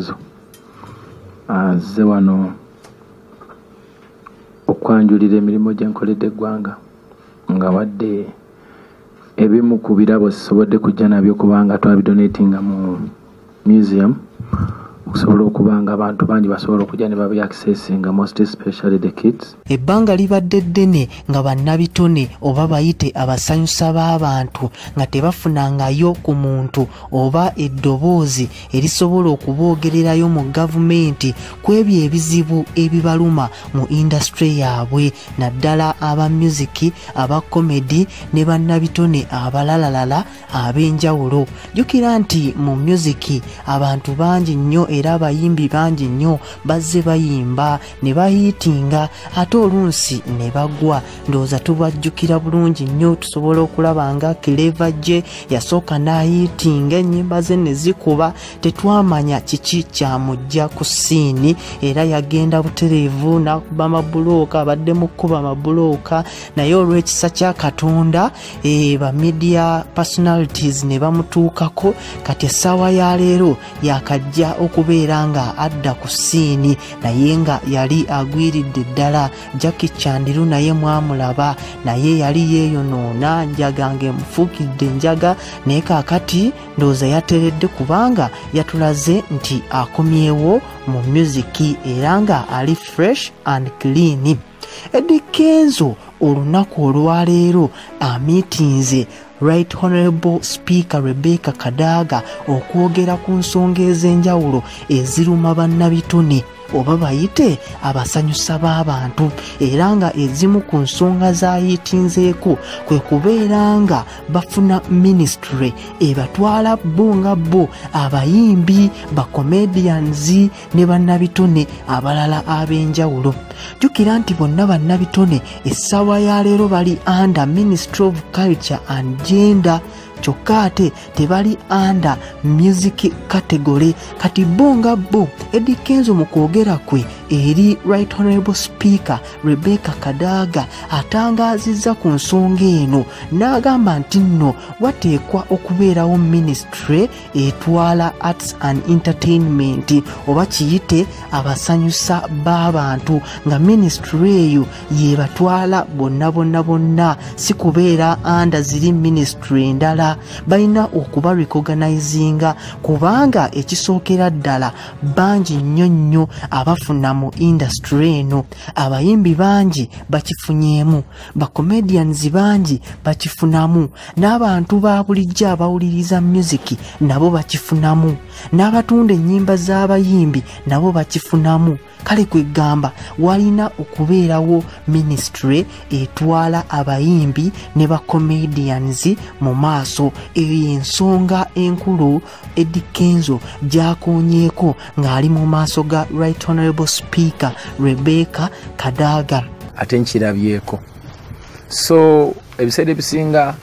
Kenzo azze wano okwanjulira emirimu gye nkoledde eggwanga nga wadde ebimu ku birabo sisobodde kujja nabyo kubanga twabidonatinga mu museum okusobola okubanga abantu bangi basobola okujja ne babyaccessinga most especially the kids. Ebbanga libadde ddene nga bannabitone oba bayite abasanyusa b'abantu nga tebafunangayo ku muntu oba eddoboozi erisobola okuboogererayo mu gavumenti ku ebyo ebizibu ebibaluma mu industry yaabwe, naddala aba music, aba comedy ne bannabitone abalalalala ab'enjawulo. Jjukira nti mu music abantu bangi nnyo era abayimbi bangi nnyo bazze bayimba ne bayitinga ate olunsi ne bagwa. Ndowooza tubajjukira bulungi nnyo, tusobola okulaba nga Clever J yasooka n'ayitinga ennyimba ze ne zikuba, tetwamanya kiki kyamujja ku siini era yagenda butereevu n'akuba amabulooka, abadde mu kkuba amabulooka, naye olw'ekisa kya Katonda ba media personalities ne bamutuukako. Kati essaawa ya leero yakajja okubeera nga adda ku siini naye nga yali agwiridde ddala. Jackie Chandiru naye mwamulaba, naye yali yeeyonoona, njaga ng'emufuukidde enjaga, naye kaakati ndowooza yateredde kubanga yatulaze nti akomyewo mu music era nga ali fresh and clean. Eddie Kenzo olunaku olwaleero amiitinze Right Honorable Speaker Rebecca Kadaga okwogera ku nsonga ez'enjawulo eziruma bannabitone oba bayite abasanyusa b'abantu, era nga ezimu ku nsonga z'ayitinzeeko kwe kubeera nga bafuna ministry ebatwala bo nga bo abayimbi, bacomedians ne bannabitone abalala ab'enjawulo. Jjukira nti bonna bannabitone essaawa ya leero bali under Ministry of Culture and Gender, kyokka ate tebali under music category. Kati bo nga bo Eddie Kenzo mu kwogera kwe eri Right Honorable Speaker Rebecca Kadaga atangaazizza ku nsonga eno n'agamba nti nno wateekwa okubeerawo ministry etwala arts and entertainment oba kiyite abasanyusa b'abantu, nga ministry eyo yebatwala bonna si kubeera under ziri ministry endala. Balina okuba recognizinga kubanga ekisookera ddala bangi nnyo abafuna mu industry eno. Abayimbi bangi bakifunyemu, bacomedians bangi bakifunamu, n'abantu ba bulijjo abawuliriza music nabo bakifunamu, n'abatunda ennyimba z'abayimbi nabo bakifunamu. Kale kwegamba walina okubeerawo ministry etwala abayimbi ne bacomedians mu maaso. Eyo ensonga enkulu Eddie Kenzo gyakonyeeko ng'ali mu maaso ga Right Honorable Speaker Rebecca Kadaga. Ate nkirabyeko. So ebiseera ebisinga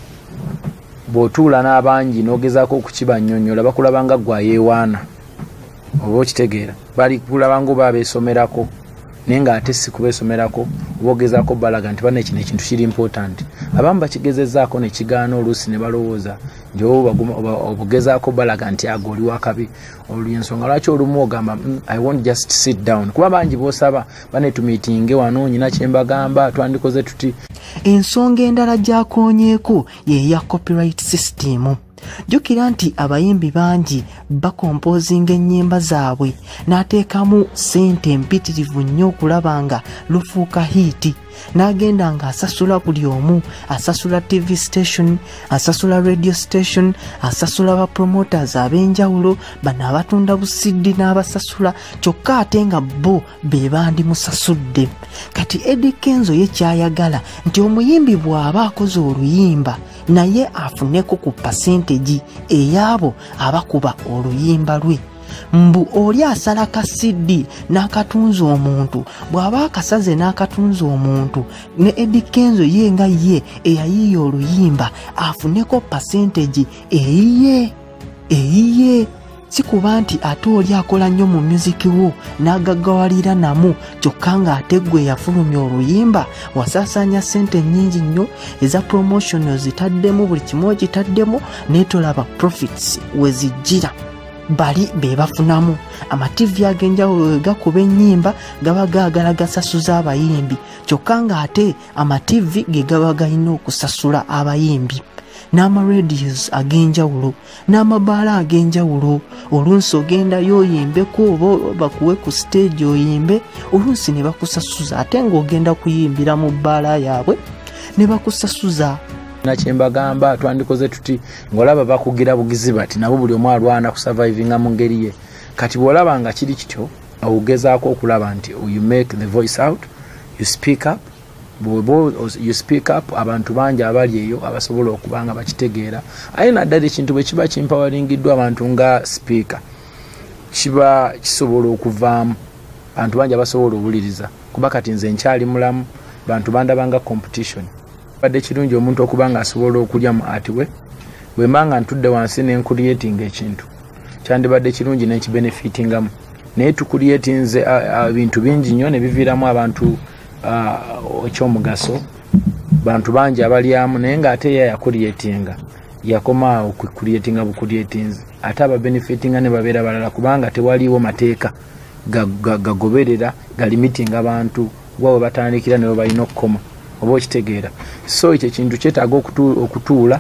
bw'otuula n'abangi n'ogezaako okukibannyonnyola bakulaba nga gwayeewaana oba okitegeera, bali kulaba nga oba beesomerako naye ng'ate si kubeesomerako oba ogezaako balaga nti bana ekino ekintu kiri important. Abamu bakigezezzaako ne kigaana oluusi ne balowooza nti obugezaako balaga nti ago oli wakabi. Olw'ensonga lwaki olumu ogamba I won't just sit down, kuba bangi b'osaba banetumiitinge wano nyina kye mbagamba twandikoze tuti. Ensonga endala gyakonyeeko ye ya copyright system. Jjukira nti abayimbi bangi bakompozinga ennyimba zaabwe n'ateekamu ssente mpitirivu nnyo okulaba nga lufuuka hiiti, n'agenda ng'asasula buli omu, asasula TV station, asasula radio station, asasula ba promoters ab'enjawulo, bano abatunda busidi n'abasasula, kyokka ate nga bo be bandimusasudde. Kati Eddie Kenzo ye kyayagala nti omuyimbi bw'aba akoze oluyimba naye afuneko ku percentage eyabo abakuba oluyimba lwe. Mbu oli asala kasidi n'akatunza omuntu, bw'aba akasaze n'akatunza omuntu, ne Eddie Kenzo ye nga ye eyayiiya oluyimba afuneko percentage eyiye. Si kuba nti ate oli akola nnyo mu music wo n'agaggawalira namu, kyokka ng'ate gwe yafulumya oluyimba wasaasaanya ssente nnyingi nnyo eza promotion ozitaddemu, buli kimu okitaddemu naye tolaba profits we zijjira. bali be bafunamu. Amativi ag'enjawulo gakuba ennyimba gaba gaagala gasasuza abayimbi, kyokka ng'ate amativi ge gaba galina okusasula abayimbi. N'amaradios ag'enjawulo n'amabaala ag'enjawulo, oluusi ogendayo oyimbeko oba bakuwe ku stage oyimbe, oluusi ne bakusasuza, ate ng'ogenda kuyimbira mu bbaala yaabwe ne bakusasuza. Nakyembagamba twandikoze tuti ng'olaba bakugira bugizi bati nabo buli omu alwana kusurvivinga mu ngeri ye. Kati bw'olaba nga kiri kityo ogezaako okulaba nti you make the voice out, you speak up. You speak up, abantu bangi abali eyo abasobola okubanga bakitegeera. Aye naddala ekintu bwe kiba kimpawalingiddwa abantu nga speaker kiba kisobola okuvaamu abantu bangi abasobola obuliriza, kuba kati nze nkyali mulamu, bantu bandabanga competition. Badde kirungi omuntu okubanga asobola okulya mu ati we bwembanga ntudde wansi n'encreating ekintu kyandibadde kirungi n'ekibenefitingamu, naye tucreatinze bintu bingi nnyo ne biviiramu abantu ekyomugaso, bantu bangi abalyamu, naye ng'ate ye yakuliyetinga yakoma okukuliyetinga bukuliyetinze ate ababenefitinga ne babeera balala, kubanga tewaliwo mateeka gagoberera galimitinga abantu gwawe batandikira ne balina okukoma oba okitegeera. So ekyo kintu kyetaaga okutuula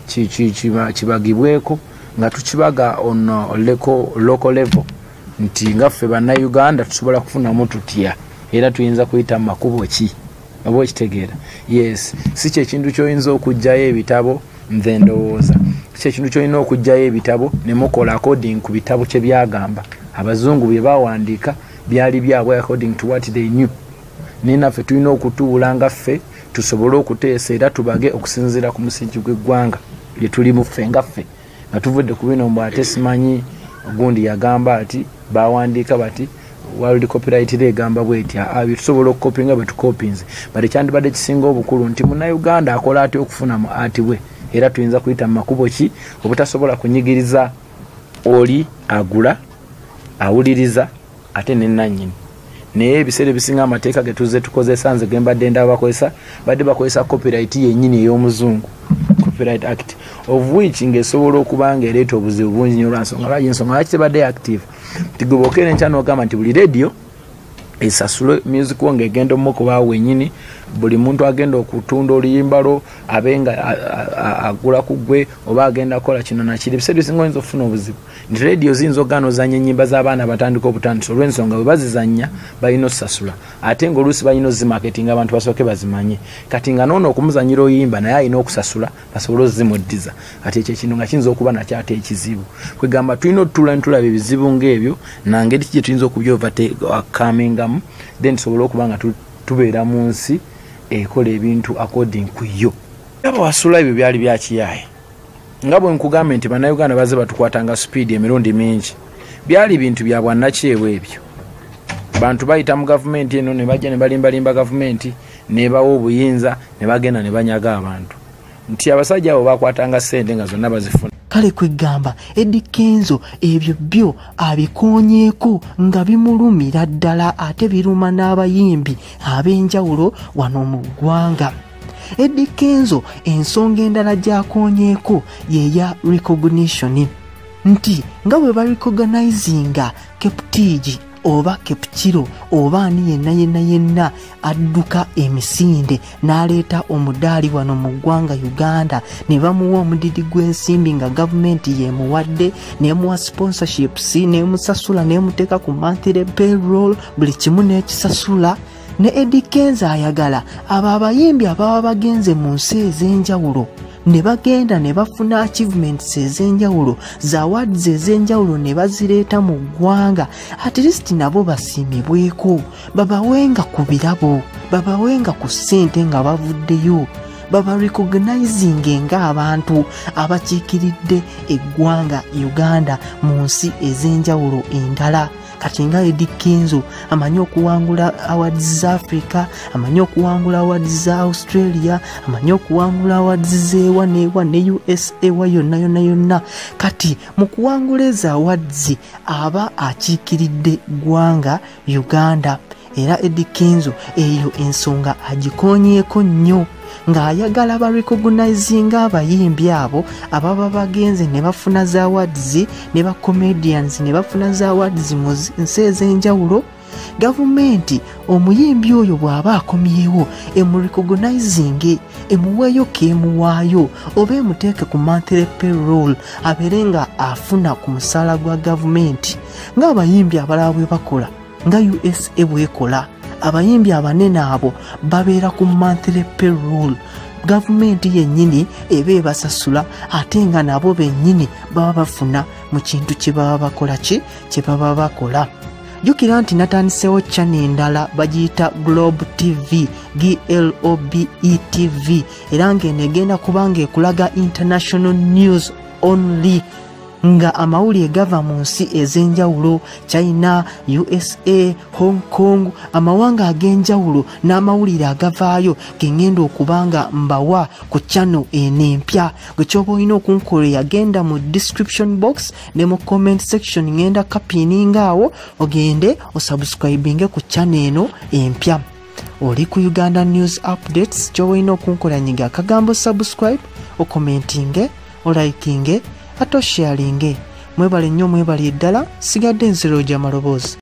kibagibweko nga tukibaga on local level nti nga ffe bannayuganda tusobola kufunamu tutya era tuyinza kuyita mu makubo ki oba okitegeera. Yes, si kyekintu kyoyinza okugjayo ebitabo nze ndowooza, si kyekintu kyolina okugjayo ebitabo ne mukola according ku bitabo kye byagamba. Abazungu bye bawandiika byali byabwe according to what they knew. Naye naffe tulina okutuula nga ffe tusobole okuteesa era tubage okusinziira ku musingi gw'eggwanga lye tulimu ffe nga ffe, nga tuvudde ku bino mbu ate simanyi ogundi yagamba ati bawandiika bati World Copyright egamba bweti tusobola okukopinga bwe tukopinze, bali kyandibadde kisinga obukulu nti munnayuganda akola ati okufuna mu ati we, era tuyinza kuyita mu makubo ki obutasobola kunyigiriza oli agula awuliriza ate n'enannyini. Naye ebiseera ebisinga amateeka ge tuzze tukozesa nze gembadde ndaba bakozesa badde bakozesa copyright yennyini ey'omuzungu, Copyright Act, of which ng'esobola okuba ng'ereeta obuzibu bungi nnyo olwansonga lwaki ensonga lwaki tebadde active. Tigobokere nkyano ogamba nti buli radio esasule music wo ng'egenda omukuba wennyini, buli muntu agenda okutunda oluyimba lwo abenga agula ku gwe oba agenda kola kino nakiri. Ebiseera ebisinga oyinza okufuna obuzibu nti radio ziyinza okugaana ozannya ennyimba z'abaana batandika obutandisi olw'ensonga bwe bazizannya balina osasula, ate ng'oluusi balina ozimaketinga abantu basooke bazimanye. Kati nga noono okumuzannyira oyimba naye alina okusasula basobole ozimuddiza. Kati ekyo ekintu nga kiyinza okuba nakyo ate ekizibu. Kwegamba tulina otutuula ne tulaba ebizibu ng'ebyo nangeri ki gye tuyinza okubyovakamingamu, then tusobole okuba nga tubeera mu nsi ekola ebintu according ku yo. Abawasula ebyo byali byakiyaaye nga bwe nkugamba nti bannayuganda bazze batukwatanga speed emirundi mingi, byali bintu bya bwannakyewa ebyo. Bantu bayita mu gavumenti eno ne bajja ne balimbalimba gavumenti nebawa obuyinza ne bagenda ne banyaga abantu nti abasajja abo bakwatanga ssente nga zonna bazifuna. Kale kwegamba Eddie Kenzo ebyo byo abikonyeeko nga bimulumira ddala ate biruma n'abayimbi ab'enjawulo wano mu ggwanga. Eddie Kenzo ensonga endala gy'akonyeeko yeya recognition, nti nga bwe barecognizinga Keptigi oba Kepchiro oba ani yenna adduka emisinde n'aleeta omudaali wano mu ggwanga Uganda ne bamuwa omudidi gw'ensimbi nga gavumenti yemuwadde nemuwa sponsorships nemusasula nemuteeka ku monthly payroll buli kimu n'ekisasula. Ne Eddie Kenzo ayagala abo abayimbi ababa bagenze mu nsi ez'enjawulo ne bagenda ne bafuna achievements ez'enjawulo za awards ez'enjawulo ne bazireeta mu ggwanga, at least nabo basiimibweko, babawenga ku birabo, babawenga ku ssente nga bavuddeyo, baba recognizing ng'abantu abakiikiridde eggwanga Uganda mu nsi ez'enjawulo endala. Kati nga Eddie Kenzo amanyi okuwangula awards za Africa, amanyi okuwangula awards za Australia, amanyi okuwangula awards z'ewa n'ewa ne USA wa yonna. Kati mu kuwangula ezo awards aba akiikiridde ggwanga Uganda. era Eddie Kenzo eyo ensonga agikonyeeko nnyo ng'ayagala barecognizinga abayimbi abo ababa bagenze ne bafuna za awards ne ba comedians ne bafuna za awards mu nsi ez'enjawulo. Gavumenti omuyimbi oyo bw'aba akomyewo emurecognizinge emuweeyo keemuwaayo oba emuteeke ku monthly payroll abeere nga afuna ku musaala gwa gavumenti ng'abayimbi abalala bwe bakola nga USA bwekola. Abayimbi abanene abo babeera ku monthly payroll, gavumenti yennyini eba ebasasula ate nga nabo bennyini baba bafuna mu kintu kye baba bakola kye baba bakola. Jjukira nti natandiseewo channel endala bagiyita Globe TV, GLOBE TV, era ng'eno egenda kubanga ekulaga international news only, nga amawulire gava mu nsi ez'enjawulo, China, USA, Hong Kong, amawanga ag'enjawulo n'amawulire agavaayo gengenda okubanga mbawa ku channel eno empya. Gwe kyoba olina okunkola yagenda mu description box ne mu comment section ngenda kapininga awo ogende osubscribinge ku channel eno empya. Oli ku Uganda News Updates, kyoba olina okunkola nyiga akagambo subscribe, okomentinge, olikinge, ate osharinge. Mwebale nnyo, mwebale ddala. Sigadde nziro gya maloboozi.